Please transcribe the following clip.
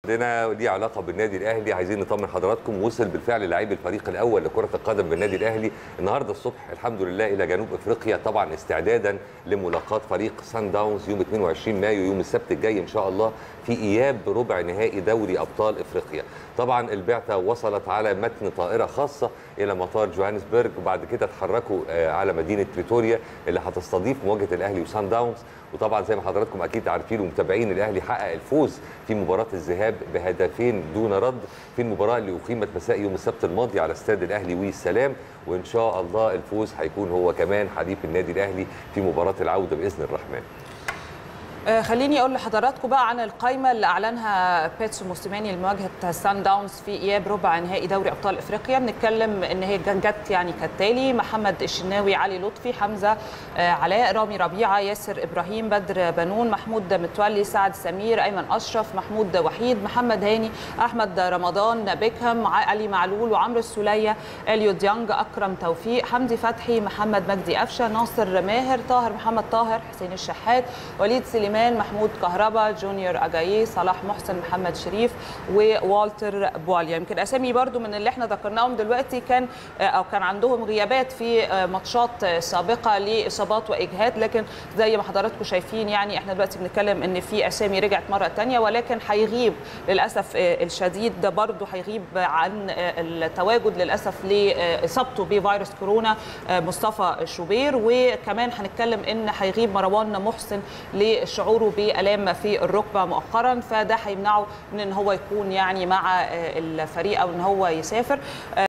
عندنا ليه علاقه بالنادي الاهلي، عايزين نطمن حضراتكم. وصل بالفعل لاعبي الفريق الاول لكره القدم بالنادي الاهلي النهارده الصبح الحمد لله الى جنوب افريقيا، طبعا استعدادا لملاقاه فريق سان داونز يوم 22 مايو يوم السبت الجاي ان شاء الله في اياب ربع نهائي دوري ابطال افريقيا. طبعا البعثه وصلت على متن طائره خاصه الى مطار جوهانسبرج، وبعد كده اتحركوا على مدينه بريتوريا اللي هتستضيف مواجهه الاهلي وسان داونز. وطبعا زي ما حضراتكم اكيد عارفين ومتابعين، الاهلي حقق الفوز في مباراه الذهاب بهدفين دون رد في المباراه اللي اقيمت مساء يوم السبت الماضي على استاد الاهلي والسلام، وان شاء الله الفوز هيكون هو كمان حليف النادي الاهلي في مباراه العوده باذن الرحمن. خليني اقول لحضراتكم بقى عن القائمه اللي اعلنها بيتسو موسيماني لمواجهه سان داونز في اياب ربع نهائي دوري ابطال افريقيا. بنتكلم ان هي جت يعني كالتالي: محمد الشناوي، علي لطفي، حمزه علاء، رامي ربيعه، ياسر ابراهيم، بدر بنون، محمود متولي، سعد سمير، ايمن اشرف، محمود وحيد، محمد هاني، احمد رمضان، بيكهام، علي معلول، وعمرو السوليه، اليو ديانج، اكرم توفيق، حمدي فتحي، محمد مجدي قفشه، ناصر ماهر، طاهر محمد طاهر، حسين الشحات، وليد سليمان، محمود كهربا، جونيور اجاييه، صلاح محسن، محمد شريف، ووالتر بواليا. يمكن اسامي برضو من اللي احنا ذكرناهم دلوقتي كان عندهم غيابات في ماتشات سابقه لاصابات واجهاد، لكن زي ما حضراتكم شايفين يعني احنا دلوقتي بنتكلم ان في اسامي رجعت مره ثانيه، ولكن هيغيب للاسف الشديد ده برضو هيغيب عن التواجد للاسف لاصابته بفيروس كورونا مصطفى شوبير، وكمان هنتكلم ان هيغيب مروان محسن لشعوره بآلام في الركبه مؤخرا، فده هيمنعه من ان هو يكون يعني مع الفريق او ان هو يسافر.